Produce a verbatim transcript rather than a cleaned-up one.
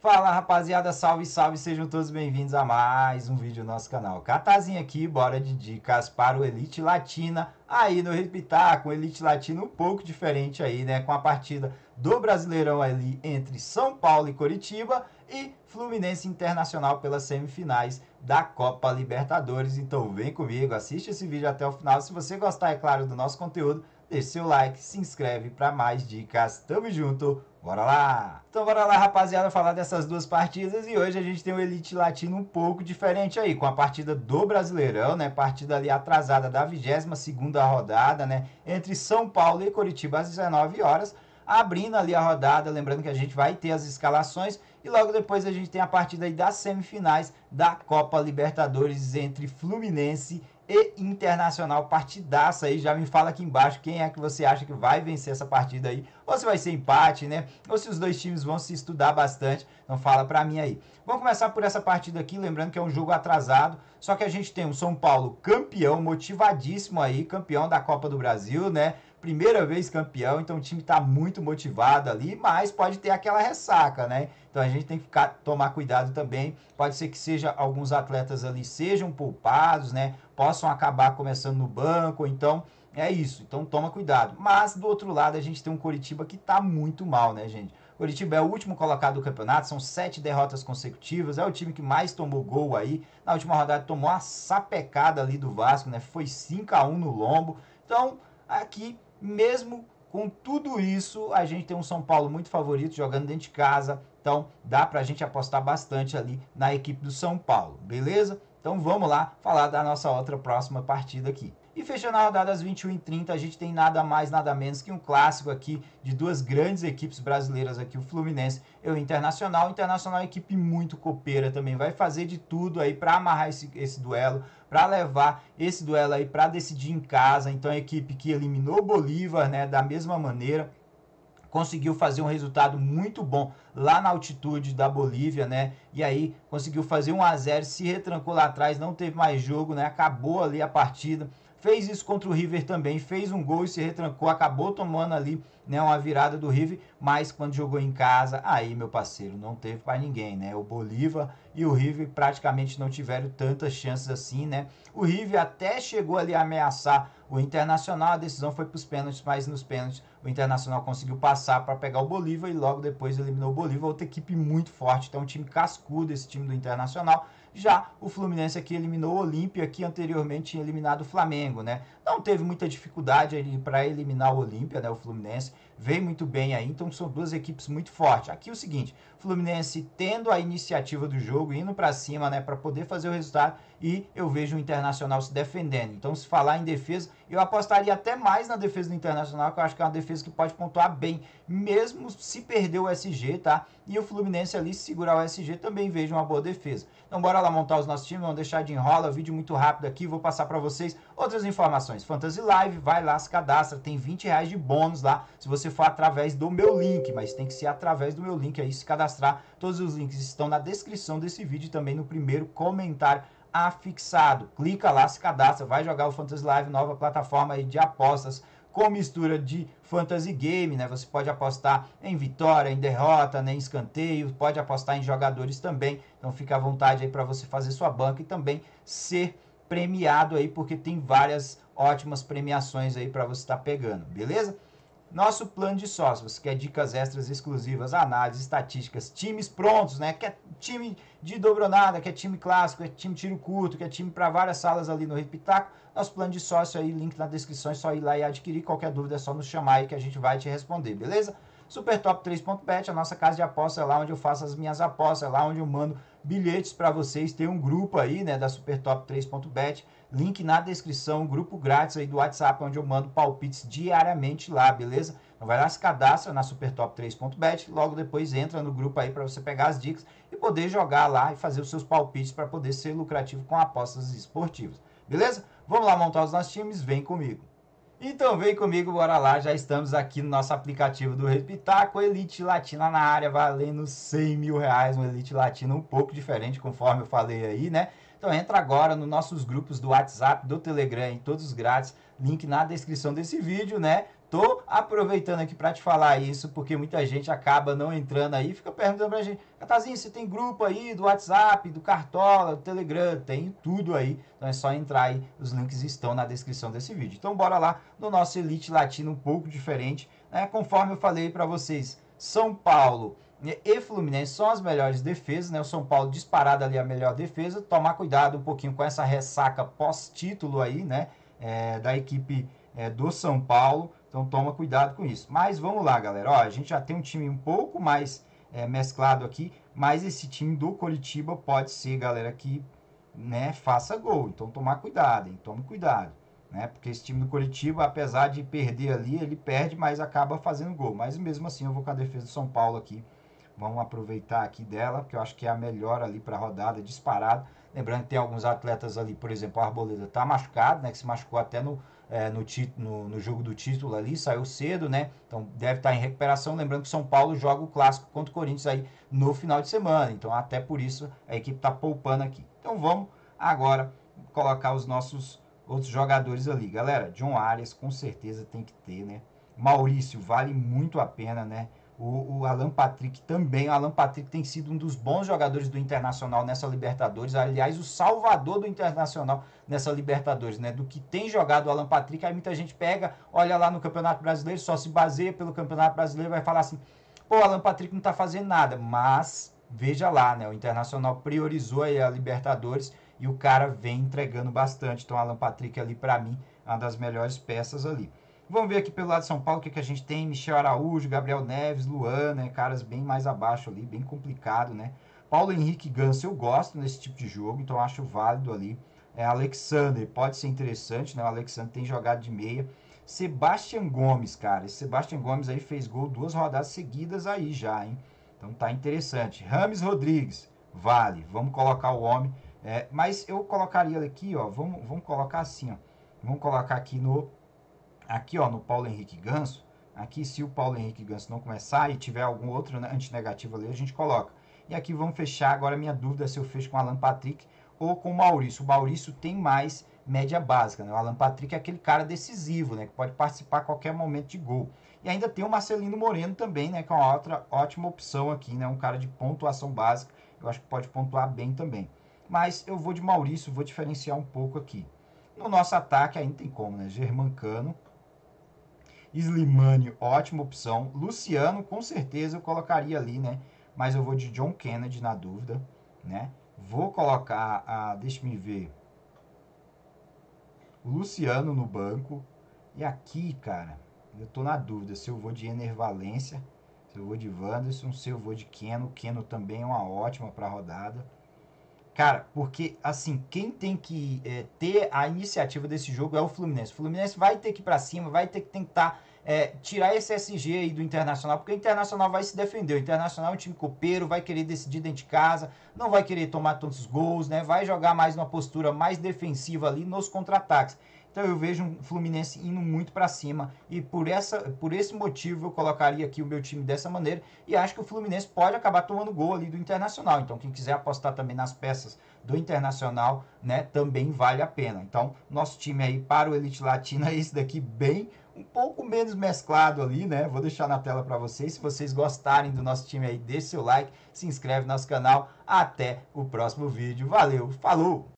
Fala rapaziada, salve, salve, sejam todos bem-vindos a mais um vídeo do nosso canal. Catazinho aqui, bora de dicas para o Elite Latina, aí no Repitar, com o Elite Latina um pouco diferente aí, né, com a partida do Brasileirão ali entre São Paulo e Coritiba e Fluminense Internacional pelas semifinais da Copa Libertadores. Então vem comigo, assiste esse vídeo até o final. Se você gostar, é claro, do nosso conteúdo, deixe seu like, se inscreve para mais dicas. Tamo junto, bora lá! Então bora lá, rapaziada, falar dessas duas partidas. E hoje a gente tem o Elite Latino um pouco diferente aí, com a partida do Brasileirão, né? Partida ali atrasada da vigésima segunda rodada, né? Entre São Paulo e Coritiba às dezenove horas. Abrindo ali a rodada, lembrando que a gente vai ter as escalações e logo depois a gente tem a partida aí das semifinais da Copa Libertadores entre Fluminense e Internacional. Partidaça aí, já me fala aqui embaixo quem é que você acha que vai vencer essa partida aí, ou se vai ser empate, né, ou se os dois times vão se estudar bastante, então fala pra mim aí. Vamos começar por essa partida aqui, lembrando que é um jogo atrasado, só que a gente tem o São Paulo campeão, motivadíssimo aí, campeão da Copa do Brasil, né, primeira vez campeão, então o time está muito motivado ali, mas pode ter aquela ressaca, né? Então a gente tem que ficar, tomar cuidado também. Pode ser que seja alguns atletas ali sejam poupados, né? Possam acabar começando no banco, então é isso. Então toma cuidado. Mas do outro lado a gente tem um Coritiba que está muito mal, né, gente? Coritiba é o último colocado do campeonato, são sete derrotas consecutivas, é o time que mais tomou gol aí. Na última rodada tomou uma sapecada ali do Vasco, né? Foi cinco a um no lombo. Então aqui, mesmo com tudo isso, a gente tem um São Paulo muito favorito, jogando dentro de casa. Então, dá pra gente apostar bastante ali na equipe do São Paulo, beleza? Então, vamos lá falar da nossa outra próxima partida aqui. E fechando a rodada às vinte e uma e trinta, a gente tem nada mais, nada menos que um clássico aqui de duas grandes equipes brasileiras aqui, o Fluminense e o Internacional. O Internacional é uma equipe muito copeira também, vai fazer de tudo aí para amarrar esse, esse duelo, para levar esse duelo aí para decidir em casa. Então, a equipe que eliminou o Bolívar, né, da mesma maneira, conseguiu fazer um resultado muito bom lá na altitude da Bolívia, né? E aí conseguiu fazer um a zero, se retrancou lá atrás, não teve mais jogo, né? Acabou ali a partida. Fez isso contra o River também, fez um gol e se retrancou, acabou tomando ali, né, uma virada do River, mas quando jogou em casa, aí, meu parceiro, não teve para ninguém, né? O Bolívar e o River praticamente não tiveram tantas chances assim, né? O River até chegou ali a ameaçar o Internacional, a decisão foi para os pênaltis, mas nos pênaltis o Internacional conseguiu passar para pegar o Bolívar e logo depois eliminou o Bolívar, outra equipe muito forte, então um time cascudo esse time do Internacional. Já o Fluminense aqui eliminou o Olímpia, que anteriormente tinha eliminado o Flamengo, né? Não teve muita dificuldade para eliminar o Olímpia, né? O Fluminense veio muito bem aí, então são duas equipes muito fortes. Aqui o seguinte, Fluminense tendo a iniciativa do jogo, indo para cima, né, para poder fazer o resultado, e eu vejo o Internacional se defendendo. Então, se falar em defesa, eu apostaria até mais na defesa do Internacional, que eu acho que é uma defesa que pode pontuar bem, mesmo se perder o S G, tá? E o Fluminense ali, se segurar o S G, também vejo uma boa defesa. Então, bora lá montar os nossos times, vamos deixar de enrola, vídeo muito rápido aqui, vou passar para vocês outras informações. Fantasy Live, vai lá, se cadastra, tem vinte reais de bônus lá, se você for através do meu link, mas tem que ser através do meu link aí, se cadastrar. Todos os links estão na descrição desse vídeo e também no primeiro comentário afixado. Clica lá, se cadastra, vai jogar o Fantasy Live, nova plataforma aí de apostas com mistura de fantasy game, né? Você pode apostar em vitória, em derrota, né? Em escanteio, pode apostar em jogadores também. Então fica à vontade aí para você fazer sua banca e também ser premiado aí, porque tem várias ótimas premiações aí para você estar tá pegando, beleza? Nosso plano de sócio, você quer dicas extras exclusivas, análise, estatísticas, times prontos, né? Quer time de dobronada, quer time clássico, quer time tiro curto, quer time para várias salas ali no Repitaco. Nosso plano de sócio aí, link na descrição, é só ir lá e adquirir. Qualquer dúvida é só nos chamar aí que a gente vai te responder, beleza? Supertop três ponto bet, a nossa casa de apostas, é lá onde eu faço as minhas apostas, é lá onde eu mando bilhetes para vocês. Tem um grupo aí, né, da Supertop três ponto bet, link na descrição, um grupo grátis aí do WhatsApp, onde eu mando palpites diariamente lá, beleza? Então vai lá, se cadastra na Supertop três ponto bet, logo depois entra no grupo aí para você pegar as dicas e poder jogar lá e fazer os seus palpites para poder ser lucrativo com apostas esportivas, beleza? Vamos lá montar os nossos times, vem comigo. Então vem comigo, bora lá, já estamos aqui no nosso aplicativo do Repitaco, Elite Latina na área, valendo cem mil reais, um Elite Latina um pouco diferente, conforme eu falei aí, né? Então entra agora nos nossos grupos do WhatsApp, do Telegram, em todos grátis, link na descrição desse vídeo, né? tô aproveitando aqui para te falar isso, porque muita gente acaba não entrando aí, fica perguntando pra gente, Catazinho, você tem grupo aí do WhatsApp, do Cartola, do Telegram, tem tudo aí, então é só entrar aí, os links estão na descrição desse vídeo. Então bora lá no nosso Elite Latino um pouco diferente, né? Conforme eu falei para vocês, São Paulo e Fluminense são as melhores defesas, né? O São Paulo disparado ali a melhor defesa, tomar cuidado um pouquinho com essa ressaca pós-título aí, né? É, da equipe é, do São Paulo, então toma cuidado com isso. Mas vamos lá, galera, ó, a gente já tem um time um pouco mais é, mesclado aqui, mas esse time do Coritiba pode ser, galera, que, né, faça gol, então tomar cuidado, hein? Tome cuidado, né? Porque esse time do Coritiba, apesar de perder ali, ele perde, mas acaba fazendo gol. Mas mesmo assim, eu vou com a defesa do São Paulo aqui. Vamos aproveitar aqui dela, porque eu acho que é a melhor ali para a rodada, disparado. Lembrando que tem alguns atletas ali, por exemplo, o Arboleda tá machucado, né? Que se machucou até no, é, no, no, no jogo do título ali, saiu cedo, né? Então deve estar em recuperação. Lembrando que o São Paulo joga o clássico contra o Corinthians aí no final de semana. Então até por isso a equipe tá poupando aqui. Então vamos agora colocar os nossos outros jogadores ali. Galera, John Arias com certeza tem que ter, né? Maurício vale muito a pena, né? O, o Alan Patrick também. O Alan Patrick tem sido um dos bons jogadores do Internacional nessa Libertadores. Aliás, o salvador do Internacional nessa Libertadores, né? Do que tem jogado o Alan Patrick. Aí muita gente pega, olha lá no Campeonato Brasileiro, só se baseia pelo Campeonato Brasileiro, vai falar assim, pô, o Alan Patrick não tá fazendo nada. Mas, veja lá, né? O Internacional priorizou aí a Libertadores e o cara vem entregando bastante. Então, o Alan Patrick ali, pra mim, é uma das melhores peças ali. Vamos ver aqui pelo lado de São Paulo o que, que a gente tem. Michel Araújo, Gabriel Neves, Luan, né? Caras bem mais abaixo ali, bem complicado, né? Paulo Henrique Ganso eu gosto nesse tipo de jogo, então acho válido ali. É, Alexander pode ser interessante, né? O Alexander tem jogado de meia. Sebastian Gomes, cara. Esse Sebastian Gomes aí fez gol duas rodadas seguidas aí já, hein? Então tá interessante. Rames Rodrigues, vale. Vamos colocar o homem. É, mas eu colocaria aqui, ó. Vamos, vamos colocar assim, ó. Vamos colocar aqui no... Aqui, ó, no Paulo Henrique Ganso, aqui se o Paulo Henrique Ganso não começar e tiver algum outro antinegativo ali, a gente coloca. E aqui vamos fechar, agora minha dúvida é se eu fecho com o Alan Patrick ou com o Maurício. O Maurício tem mais média básica, né? O Alan Patrick é aquele cara decisivo, né? Que pode participar a qualquer momento de gol. E ainda tem o Marcelino Moreno também, né? Que é uma outra ótima opção aqui, né? Um cara de pontuação básica, eu acho que pode pontuar bem também. Mas eu vou de Maurício, vou diferenciar um pouco aqui. No nosso ataque ainda tem como, né? Germancano, Slimani, ótima opção. Luciano, com certeza eu colocaria ali, né? Mas eu vou de John Kennedy na dúvida, né? Vou colocar, a, deixa me ver, o Luciano no banco. E aqui, cara, eu tô na dúvida se eu vou de Ener Valencia, se eu vou de Wanderson, se eu vou de Keno. Keno também é uma ótima para a rodada. Cara, porque, assim, quem tem que é, ter a iniciativa desse jogo é o Fluminense. O Fluminense vai ter que ir pra cima, vai ter que tentar é, tirar esse S G aí do Internacional, porque o Internacional vai se defender. O Internacional é um time copeiro, vai querer decidir dentro de casa, não vai querer tomar tantos gols, né? Vai jogar mais numa postura mais defensiva ali nos contra-ataques. Então eu vejo um Fluminense indo muito para cima e por, essa, por esse motivo eu colocaria aqui o meu time dessa maneira e acho que o Fluminense pode acabar tomando gol ali do Internacional. Então quem quiser apostar também nas peças do Internacional, né, também vale a pena. Então nosso time aí para o Elite Latino é esse daqui, bem um pouco menos mesclado ali, né? Vou deixar na tela para vocês. Se vocês gostarem do nosso time aí, deixe seu like, se inscreve no nosso canal. Até o próximo vídeo. Valeu, falou!